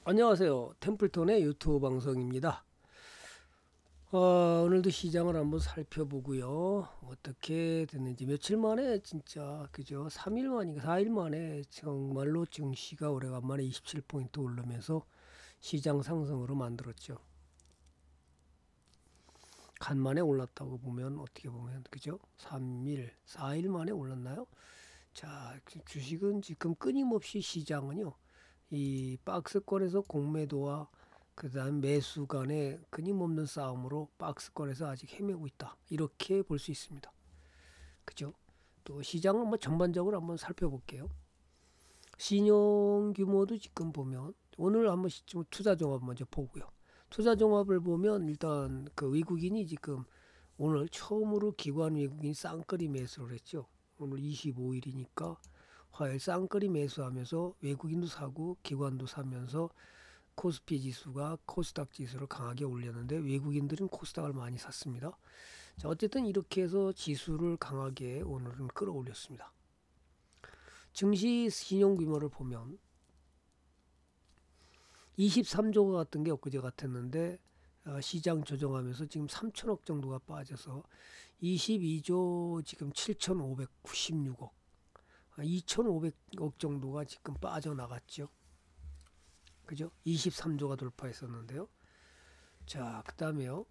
안녕하세요. 템플턴의 유튜브 방송입니다. 오늘도 시장을 한번 살펴보고요. 어떻게 됐는지 며칠 만에 진짜 그죠? 3일 만인가 4일 만에 정말로 증시가 오래간만에 27포인트 오르면서 시장 상승으로 만들었죠. 간만에 올랐다고 보면 어떻게 보면 그죠? 3일, 4일 만에 올랐나요? 자, 주식은 지금 끊임없이 시장은요. 이 박스권에서 공매도와 그다음 매수 간의 끊임없는 싸움으로 박스권에서 아직 헤매고 있다. 이렇게 볼 수 있습니다. 그죠? 또 시장을 한번 전반적으로 한번 살펴볼게요. 신용 규모도 지금 보면 오늘 한번 좀 투자 종합 먼저 보고요. 투자 종합을 보면 일단 그 외국인이 지금 오늘 처음으로 기관 외국인 쌍끌이 매수를 했죠. 오늘 25일이니까 화요일 쌍끌이 매수하면서 외국인도 사고 기관도 사면서 코스피 지수가 코스닥 지수를 강하게 올렸는데 외국인들은 코스닥을 많이 샀습니다. 자, 어쨌든 이렇게 해서 지수를 강하게 오늘은 끌어올렸습니다. 증시 신용 규모를 보면 23조가 같은 게 엊그제 같았는데 시장 조정하면서 지금 3천억 정도가 빠져서 22조 지금 7,596억 2,500억 정도가 지금 빠져나갔죠. 그죠? 23조가 돌파했었는데요. 자, 그 다음에요.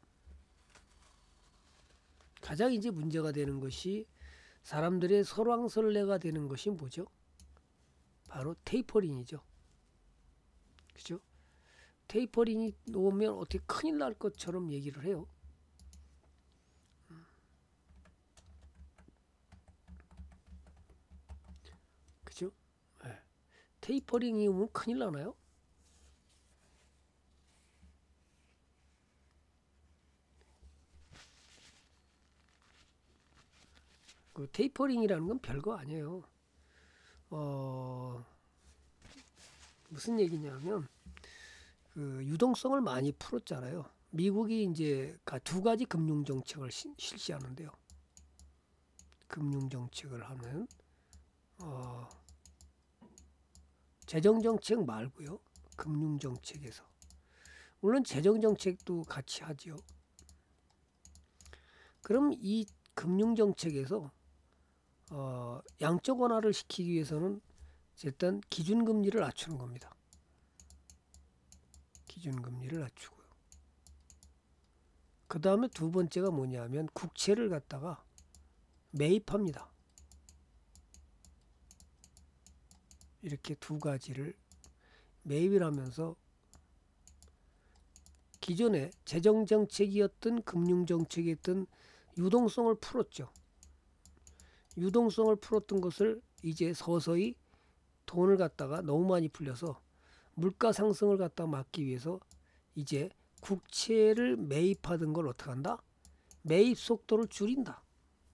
가장 이제 문제가 되는 것이 사람들의 설왕설래가 되는 것이 뭐죠? 바로 테이퍼링이죠. 그죠? 테이퍼링이 오면 어떻게 큰일 날 것처럼 얘기를 해요. 그죠? 네. 테이퍼링이 오면 큰일 나나요? 그 테이퍼링이라는 건 별거 아니에요. 무슨 얘기냐면 그 유동성을 많이 풀었잖아요. 미국이 이제 두 가지 금융 정책을 실시하는데요. 금융 정책을 하면 재정 정책 말고요. 금융 정책에서 물론 재정 정책도 같이 하죠. 그럼 이 금융 정책에서 양적 완화를 시키기 위해서는 일단 기준금리를 낮추는 겁니다. 기준금리를 낮추고요. 그 다음에 두 번째가 뭐냐면 국채를 갖다가 매입합니다. 이렇게 두 가지를 매입을 하면서 기존의 재정정책이었던 금융정책이었던 유동성을 풀었죠. 유동성을 풀었던 것을 이제 서서히 돈을 갖다가 너무 많이 풀려서 물가 상승을 갖다 막기 위해서 이제 국채를 매입하던 걸 어떻게 한다? 매입 속도를 줄인다.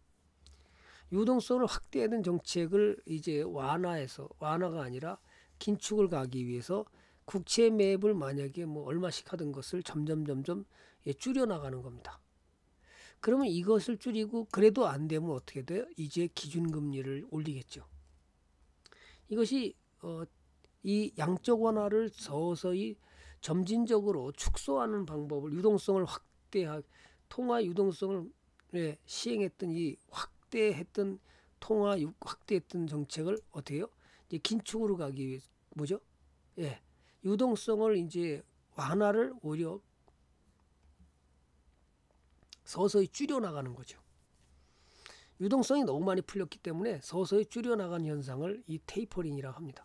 유동성을 확대하는 정책을 이제 완화가 아니라 긴축을 가기 위해서 국채 매입을 만약에 뭐 얼마씩 하던 것을 점점 줄여 나가는 겁니다. 그러면 이것을 줄이고 그래도 안 되면 어떻게 돼요? 이제 기준금리를 올리겠죠. 이것이 이 양적 완화를 서서히 점진적으로 축소하는 방법을 유동성을 통화 유동성을 시행했던 이 확대했던 확대했던 정책을 어떻게 해요? 이제 긴축으로 가기 위해 뭐죠? 예, 유동성을 이제 완화를 오히려 서서히 줄여 나가는 거죠. 유동성이 너무 많이 풀렸기 때문에 서서히 줄여 나가는 현상을 이 테이퍼링이라고 합니다.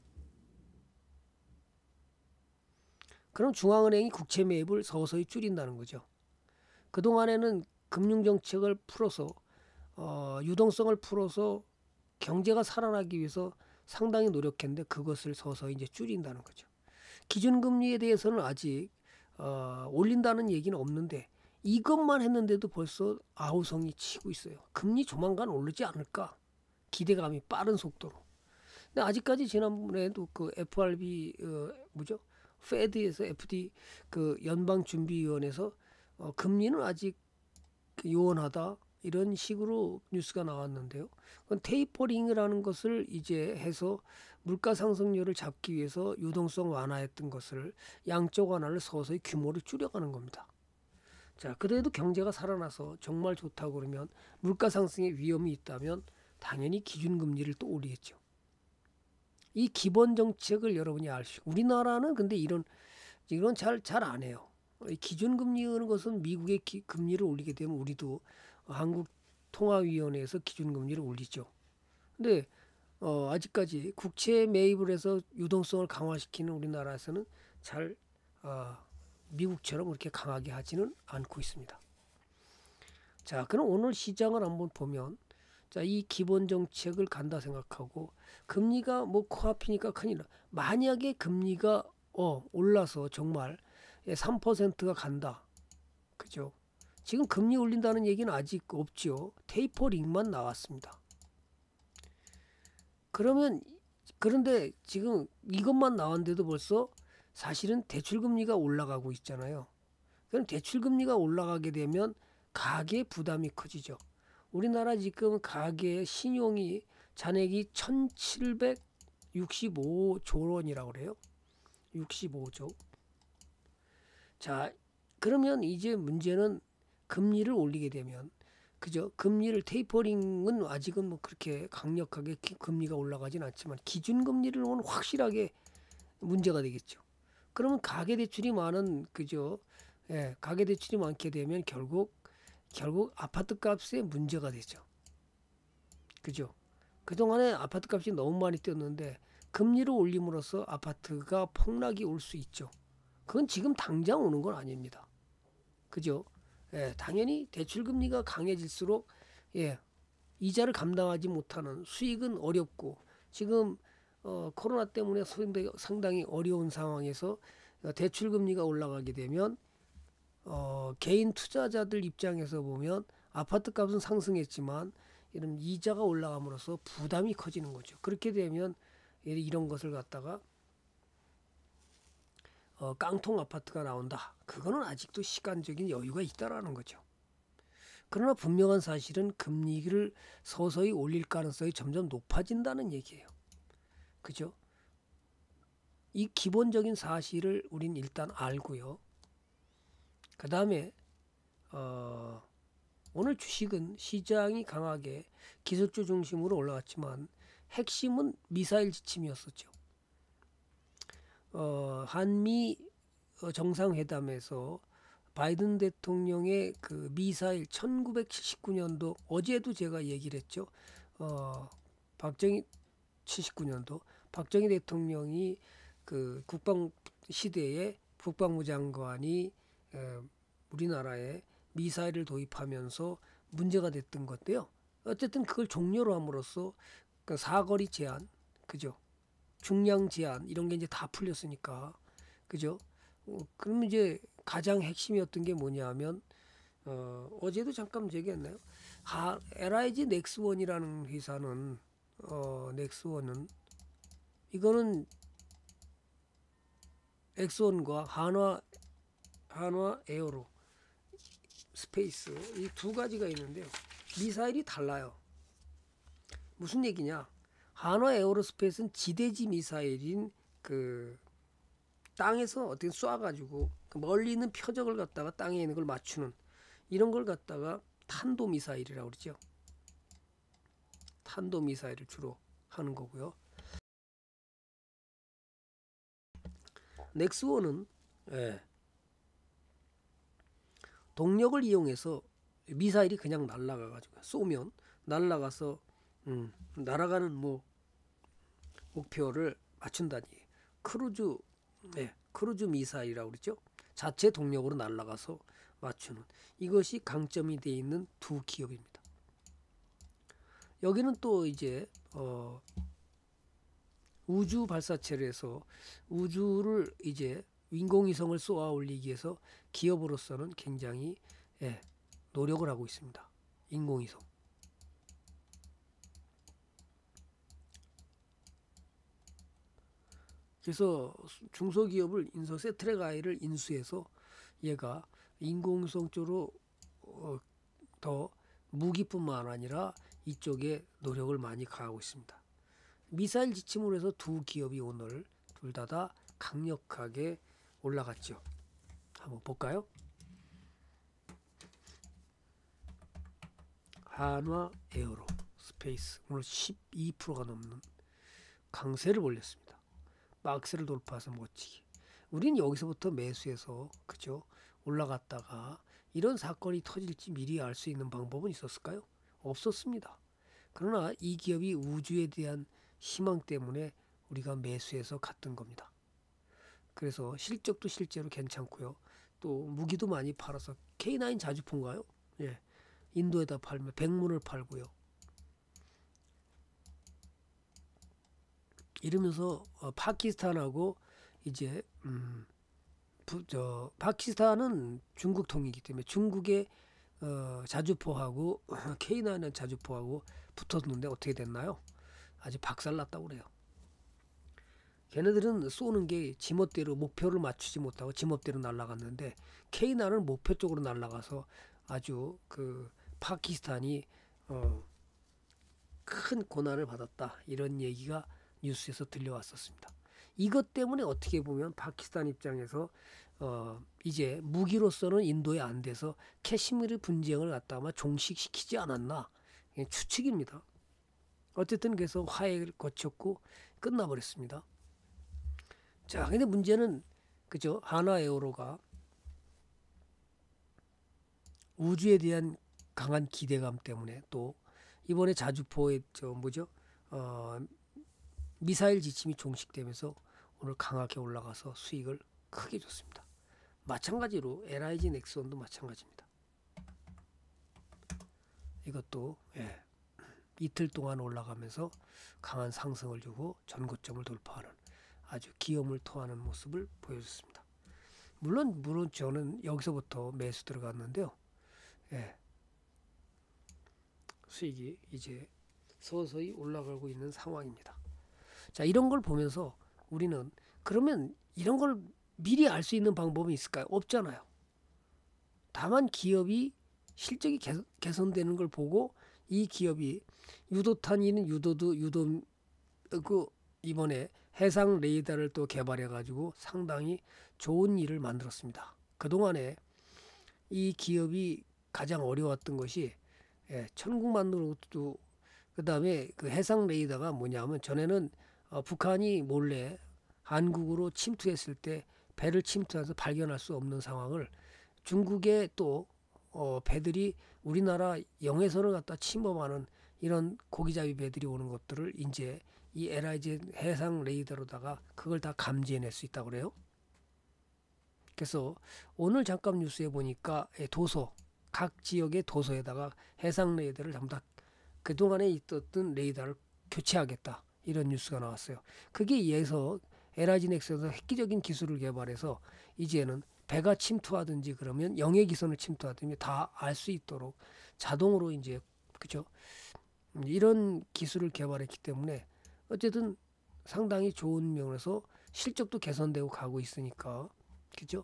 그럼 중앙은행이 국채 매입을 서서히 줄인다는 거죠. 그동안에는 금융정책을 풀어서 유동성을 풀어서 경제가 살아나기 위해서 상당히 노력했는데 그것을 서서히 이제 줄인다는 거죠. 기준금리에 대해서는 아직 올린다는 얘기는 없는데 이것만 했는데도 벌써 아우성이 치고 있어요. 금리 조만간 오르지 않을까? 기대감이 빠른 속도로. 근데 아직까지 지난번에도 그 FRB 뭐죠? 페드에서 FD 그 연방준비위원회에서 금리는 아직 요원하다. 이런 식으로 뉴스가 나왔는데요. 그건 테이퍼링이라는 것을 이제 해서 물가 상승률을 잡기 위해서 유동성 완화했던 것을 양적 완화를 서서히 규모를 줄여가는 겁니다. 자, 그래도 경제가 살아나서 정말 좋다고 그러면 물가 상승의 위험이 있다면 당연히 기준금리를 또 올리겠죠. 이 기본 정책을 여러분이 아시고, 우리나라는 근데 이런 잘 안 해요. 이 기준금리라는 것은 미국의 금리를 올리게 되면 우리도 한국통화위원회에서 기준금리를 올리죠. 근데 아직까지 국채 매입을 해서 유동성을 강화시키는 우리나라에서는 잘 미국처럼 그렇게 강하게 하지는 않고 있습니다. 자, 그럼 오늘 시장을 한번 보면, 자, 이 기본 정책을 간다 생각하고 금리가 뭐 코앞이니까 큰일 나. 만약에 금리가 올라서 정말 3%가 간다. 그죠? 지금 금리 올린다는 얘기는 아직 없죠. 테이퍼링만 나왔습니다. 그런데 지금 이것만 나왔는데도 벌써 사실은 대출금리가 올라가고 있잖아요. 그럼 대출금리가 올라가게 되면 가계 부담이 커지죠. 우리나라 지금 가계 신용이 잔액이 1765조 원이라고 그래요. 65조. 자, 그러면 이제 문제는 금리를 올리게 되면, 그죠? 금리를 테이퍼링은 아직은 뭐 그렇게 강력하게 금리가 올라가진 않지만 기준금리를 오면 확실하게 문제가 되겠죠. 그러면 가계대출이 많은, 그죠? 예, 가계대출이 많게 되면 결국 아파트 값에 문제가 되죠. 그죠? 그동안에 아파트 값이 너무 많이 뛰었는데 금리를 올림으로써 아파트가 폭락이 올 수 있죠. 그건 지금 당장 오는 건 아닙니다. 그죠? 예, 당연히 대출금리가 강해질수록 이자를 감당하지 못하는, 수익은 어렵고, 지금 코로나 때문에 상당히 어려운 상황에서 대출금리가 올라가게 되면 개인 투자자들 입장에서 보면 아파트 값은 상승했지만 이런 이자가 올라감으로써 부담이 커지는 거죠. 그렇게 되면 이런 것을 갖다가 깡통 아파트가 나온다. 그거는 아직도 시간적인 여유가 있다라는 거죠. 그러나 분명한 사실은 금리를 서서히 올릴 가능성이 점점 높아진다는 얘기예요. 그죠? 이 기본적인 사실을 우린 일단 알고요. 그 다음에 오늘 주식은 시장이 강하게 기술주 중심으로 올라갔지만 핵심은 미사일 지침이었었죠. 한미 정상회담에서 바이든 대통령의 그 미사일 1979년도, 어제도 제가 얘기를 했죠. 박정희 79년도 박정희 대통령이 그 국방 시대에 국방부 장관이 우리나라에 미사일을 도입하면서 문제가 됐던 건데요. 어쨌든 그걸 종료로 함으로써 그 사거리 제한, 그죠? 중량 제한 이런 게 이제 다 풀렸으니까, 그죠? 그럼 이제 가장 핵심이었던 게 뭐냐면 어제도 잠깐 얘기했나요? LIG 넥스원이라는 회사는 넥스원은 이거는 엑스원과 한화 에어로 스페이스 이 두 가지가 있는데요. 미사일이 달라요. 무슨 얘기냐? 한화 에어로스페이스는 지대지 미사일인 그 땅에서 어떻게 쏴가지고 그 멀리 있는 표적을 갖다가 땅에 있는 걸 맞추는 이런 걸 갖다가 탄도 미사일이라고 그러죠. 탄도 미사일을 주로 하는 거고요. 넥스원은 동력을 이용해서 미사일이 그냥 날아가가지고 쏘면 날아가서 날아가는 뭐 목표를 맞춘다니 크루즈 미사일이라고 그러죠. 자체 동력으로 날아가서 맞추는, 이것이 강점이 되어 있는 두 기업입니다. 여기는 또 이제 우주 발사체를 해서 우주를 이제 인공위성을 쏘아 올리기 위해서 기업으로서는 굉장히 노력을 하고 있습니다. 인공위성. 그래서 중소기업을 세트랙AI를 인수해서 얘가 인공위성 쪽으로 더 무기뿐만 아니라 이쪽에 노력을 많이 가하고 있습니다. 미사일 지침으로 해서 두 기업이 오늘 둘 다 강력하게 올라갔죠. 한번 볼까요? 한화 에어로 스페이스 오늘 12%가 넘는 강세를 올렸습니다. 박스를 돌파해서 멋지게. 우린 여기서부터 매수해서 그죠? 올라갔다가 이런 사건이 터질지 미리 알 수 있는 방법은 있었을까요? 없었습니다. 그러나 이 기업이 우주에 대한 희망 때문에 우리가 매수해서 갔던 겁니다. 그래서 실적도 실제로 괜찮고요. 또 무기도 많이 팔아서 K9 자주 본가요? 예. 인도에다 팔면 백문을 팔고요. 이러면서 파키스탄하고 이제 파키스탄은 중국 통이기 때문에 중국의 자주포하고 K9은 자주포하고 붙었는데 어떻게 됐나요? 아주 박살났다고 그래요. 걔네들은 쏘는 게 지멋대로 목표를 맞추지 못하고 지멋대로 날아갔는데 K9은 목표 쪽으로 날아가서 아주 그 파키스탄이 큰 고난을 받았다. 이런 얘기가 뉴스에서 들려왔었습니다. 이것 때문에 어떻게 보면 파키스탄 입장에서 이제 무기로서는 인도에 안 돼서 캐시미르 분쟁을 갖다 아마 종식시키지 않았나 추측입니다. 어쨌든 그래서 화해를 거쳤고 끝나버렸습니다. 자, 근데 문제는 그죠? 한화에어로가 우주에 대한 강한 기대감 때문에 또 이번에 자주포의 미사일 지침이 종식되면서 오늘 강하게 올라가서 수익을 크게 줬습니다. 마찬가지로 LIG 넥슨도 마찬가지입니다. 이것도 이틀 동안 올라가면서 강한 상승을 주고 전고점을 돌파하는 아주 기염을 토하는 모습을 보여줬습니다. 물론 저는 여기서부터 매수 들어갔는데요. 수익이 이제 서서히 올라가고 있는 상황입니다. 자, 이런 걸 보면서 우리는 그러면 이런 걸 미리 알 수 있는 방법이 있을까요? 없잖아요. 다만 기업이 실적이 개선되는 걸 보고 이 기업이 유도탄이는 이번에 해상 레이더를 또 개발해 가지고 상당히 좋은 일을 만들었습니다. 그동안에 이 기업이 가장 어려웠던 것이 천국만으로도 그다음에 그 해상 레이더가 뭐냐면 전에는 북한이 몰래 한국으로 침투했을 때 배를 침투해서 발견할 수 없는 상황을 중국의 또 배들이 우리나라 영해선을 갖다 침범하는 이런 고기잡이 배들이 오는 것들을 이제 이 LIG 해상 레이더로다가 그걸 다 감지해낼 수 있다고 그래요. 그래서 오늘 잠깐 뉴스에 보니까 도서 각 지역의 도서에다가 해상 레이더를 전부 다 그동안에 있었던 레이더를 교체하겠다 이런 뉴스가 나왔어요. 그게 이어서 LIG 넥슨에서 획기적인 기술을 개발해서 이제는 배가 침투하든지 그러면 영해 기선을 침투하든지 다 알 수 있도록 자동으로 이제 그죠? 이런 기술을 개발했기 때문에 어쨌든 상당히 좋은 면에서 실적도 개선되고 가고 있으니까 그죠?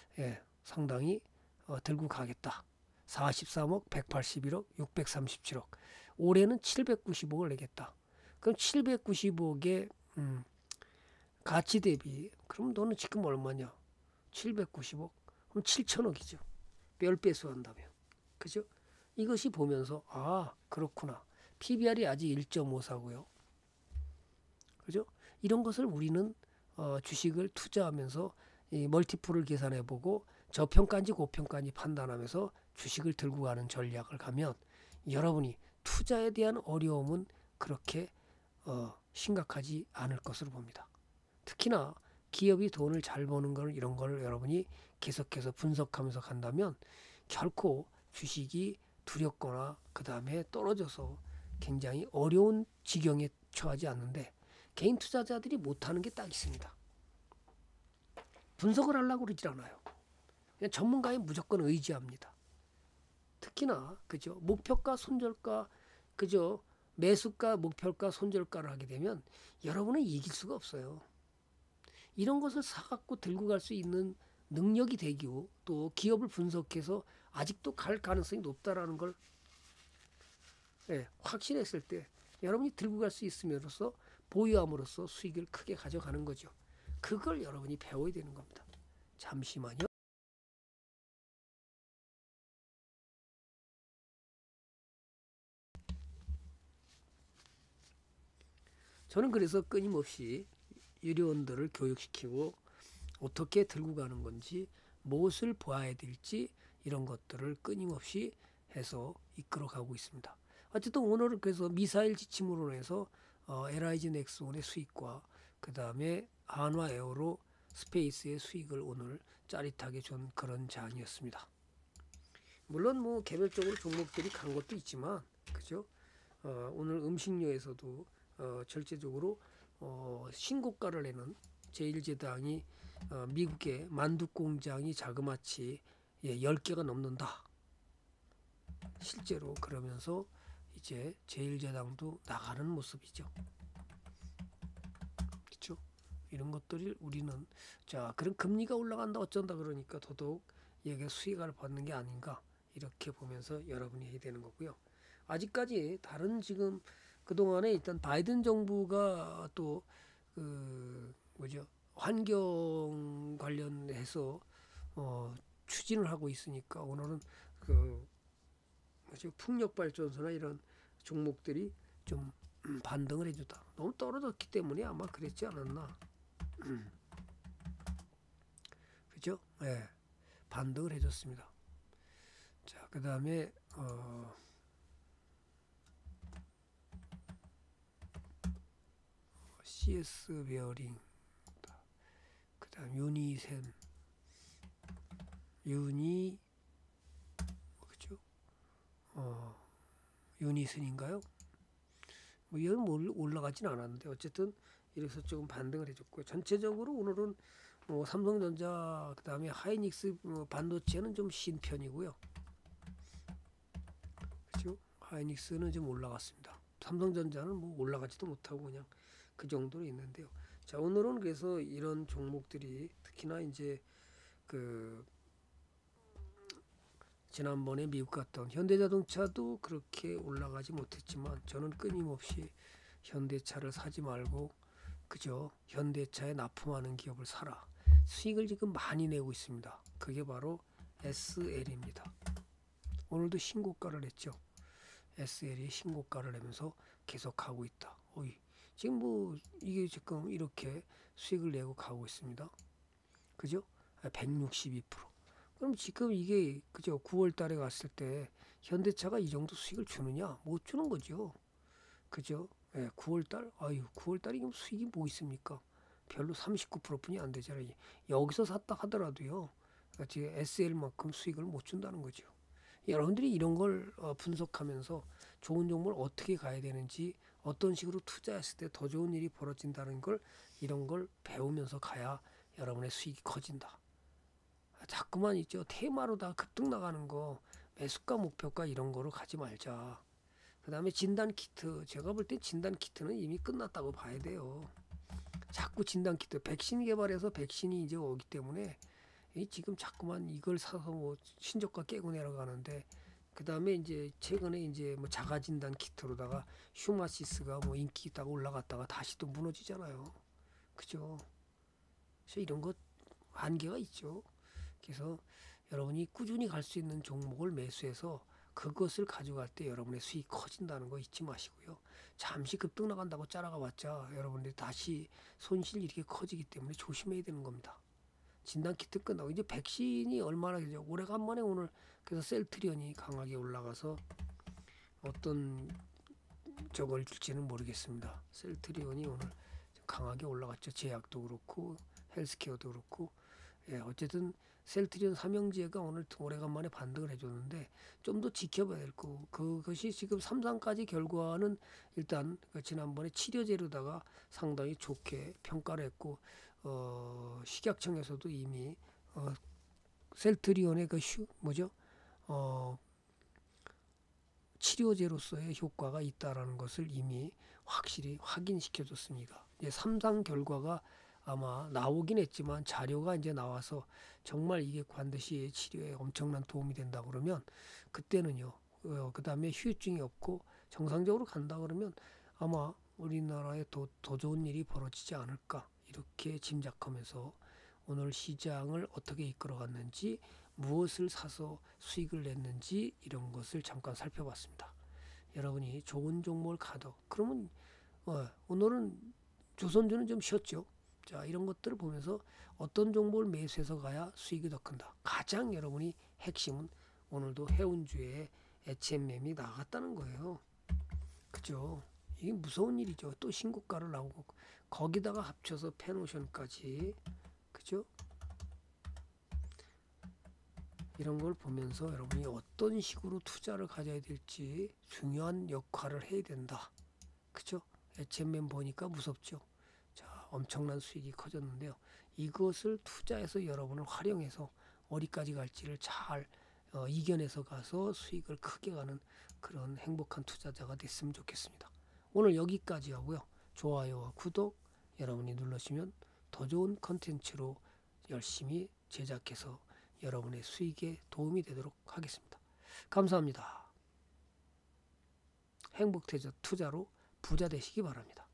상당히 들고 가겠다. 43억, 181억, 637억. 올해는 790억을 내겠다. 그럼 790억의 가치 대비 그럼 너는 지금 얼마냐? 790억. 그럼 7천억이죠. 10배수 한다면. 그죠? 이것이 보면서 그렇구나. PBR이 아직 1.54고요. 그죠? 이런 것을 우리는 주식을 투자하면서 이 멀티플을 계산해 보고 저평가인지 고평가인지 판단하면서 주식을 들고 가는 전략을 가면 여러분이 투자에 대한 어려움은 그렇게 심각하지 않을 것으로 봅니다. 특히나 기업이 돈을 잘 버는 걸 이런 걸 여러분이 계속해서 분석하면서 간다면 결코 주식이 두렵거나 그 다음에 떨어져서 굉장히 어려운 지경에 처하지 않는데 개인 투자자들이 못하는 게 딱 있습니다. 분석을 하려고 그러질 않아요. 그냥 전문가에 무조건 의지합니다. 특히나 그죠 목표가 손절가 그죠 매수가 목표가 손절가를 하게 되면 여러분은 이길 수가 없어요. 이런 것을 사갖고 들고 갈 수 있는 능력이 되고 또 기업을 분석해서 아직도 갈 가능성이 높다라는 걸 예, 확신했을 때 여러분이 들고 갈 수 있음으로써 보유함으로써 수익을 크게 가져가는 거죠. 그걸 여러분이 배워야 되는 겁니다. 잠시만요. 저는 그래서 끊임없이 유료원들을 교육시키고 어떻게 들고 가는 건지 무엇을 보아야 될지 이런 것들을 끊임없이 해서 이끌어가고 있습니다. 어쨌든 오늘은 그래서 미사일 지침으로 해서 LIG 넥스원의 수익과 그 다음에 한화 에어로 스페이스의 수익을 오늘 짜릿하게 준 그런 장이었습니다. 물론 뭐 개별적으로 종목들이 간 것도 있지만 그죠? 오늘 음식료에서도 절제적으로 신고가를 내는 제1제당이 미국의 만두 공장이 자그마치 10개가 넘는다. 실제로 그러면서 이제 제1제당도 나가는 모습이죠. 그렇죠? 이런 것들을 우리는 자 그럼 금리가 올라간다 어쩐다 그러니까 더더욱 얘가 수익을 받는 게 아닌가 이렇게 보면서 여러분이 해야 되는 거고요. 아직까지 다른 지금 그동안에 일단 바이든 정부가 또 그 뭐죠 환경 관련해서 추진을 하고 있으니까 오늘은 그 뭐죠 풍력 발전소나 이런 종목들이 좀 반등을 해주다. 너무 떨어졌기 때문에 아마 그랬지 않았나. 그죠? 예, 반등을 해줬습니다. 자, 그 다음에 CS 베어링, 그 다음 유니센, 그죠? 유니센인가요? 뭐 이건 올라가진 않았는데 어쨌든 이래서 조금 반등을 해줬고요. 전체적으로 오늘은 삼성전자 그 다음에 하이닉스 반도체는 좀 쉰 편이고요. 그렇죠? 하이닉스는 좀 올라갔습니다. 삼성전자는 뭐 올라가지도 못하고 그냥 그 정도로 있는데요. 자 오늘은 그래서 이런 종목들이 특히나 이제 그 지난번에 미국 갔던 현대자동차도 그렇게 올라가지 못했지만 저는 끊임없이 현대차를 사지 말고 그저 현대차에 납품하는 기업을 사라. 수익을 지금 많이 내고 있습니다. 그게 바로 SL입니다. 오늘도 신고가를 냈죠. SL이 신고가를 내면서 계속 가고 있다. 지금 뭐 이게 지금 이렇게 수익을 내고 가고 있습니다. 그죠? 162%. 그럼 지금 이게 그죠? 9월 달에 갔을 때 현대차가 이 정도 수익을 주느냐? 못 주는 거죠. 그죠? 9월 달? 9월 달에 수익이 뭐 있습니까? 별로 39%뿐이 안 되잖아요. 여기서 샀다 하더라도요. 지금 SL만큼 수익을 못 준다는 거죠. 여러분들이 이런 걸 분석하면서 좋은 종목을 어떻게 가야 되는지 어떤 식으로 투자했을 때 더 좋은 일이 벌어진다는 걸 이런 걸 배우면서 가야 여러분의 수익이 커진다. 자꾸만 있죠. 테마로 다 급등 나가는 거 매수가 목표가 이런 거로 가지 말자. 그 다음에 진단 키트 제가 볼 때 진단 키트는 이미 끝났다고 봐야 돼요. 자꾸 진단 키트 백신 개발해서 백신이 이제 오기 때문에 지금 자꾸만 이걸 사서 뭐 신저가 깨고 내려가는데 그 다음에 이제 최근에 이제 뭐 자가 진단 키트로다가 휴마시스가 뭐 인기 있다고 올라갔다가 다시 또 무너지잖아요. 그죠? 그래서 이런 것 한계가 있죠. 그래서 여러분이 꾸준히 갈 수 있는 종목을 매수해서 그것을 가져갈 때 여러분의 수익이 커진다는 거 잊지 마시고요. 잠시 급등 나간다고 짜라가 봤자 여러분들이 다시 손실이 이렇게 커지기 때문에 조심해야 되는 겁니다. 진단 키트 끝나고 이제 백신이 얼마나 되죠? 오래간만에 오늘 그래서 셀트리온이 강하게 올라가서 어떤 저걸 줄지는 모르겠습니다. 셀트리온이 오늘 강하게 올라갔죠. 제약도 그렇고 헬스케어도 그렇고 어쨌든 셀트리온 삼형제가 오늘 오래간만에 반등을 해줬는데 좀 더 지켜봐야 될 거고 그것이 지금 3상까지 결과는 일단 지난번에 치료제로다가 상당히 좋게 평가를 했고 식약청에서도 이미 셀트리온의 뭐죠 치료제로서의 효과가 있다라는 것을 이미 확실히 확인시켜줬습니다. 이제 3상 결과가 아마 나오긴 했지만 자료가 이제 나와서 정말 이게 반드시 치료에 엄청난 도움이 된다 그러면 그때는요. 그 다음에 후유증이 없고 정상적으로 간다 그러면 아마 우리나라에 더 좋은 일이 벌어지지 않을까 이렇게 짐작하면서 오늘 시장을 어떻게 이끌어갔는지, 무엇을 사서 수익을 냈는지 이런 것을 잠깐 살펴봤습니다. 여러분이 좋은 종목을 가도 그러면 오늘은 조선주는 좀 쉬었죠. 자, 이런 것들을 보면서 어떤 종목을 매수해서 가야 수익이 더 큰다. 가장 여러분이 핵심은 오늘도 해운주의 HMM이 나갔다는 거예요. 그죠? 이게 무서운 일이죠. 또 신고가를 나오고 거기다가 합쳐서 펜오션까지, 그죠? 이런 걸 보면서 여러분이 어떤 식으로 투자를 가져야 될지 중요한 역할을 해야 된다. 그죠? HMM 보니까 무섭죠. 자, 엄청난 수익이 커졌는데요. 이것을 투자해서 여러분을 활용해서 어디까지 갈지를 잘 이겨내서 가서 수익을 크게 가는 그런 행복한 투자자가 됐으면 좋겠습니다. 오늘 여기까지 하고요. 좋아요와 구독 여러분이 눌러주시면 더 좋은 컨텐츠로 열심히 제작해서 여러분의 수익에 도움이 되도록 하겠습니다. 감사합니다. 행복 투자로 부자 되시기 바랍니다.